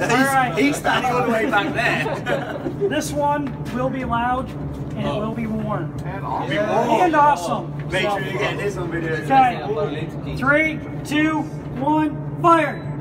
Alright. He's standing all the way back there. This one will be loud and it will be worn. And awesome. And awesome. Make sure you get this on video. Okay. 3, 2, 1, fire!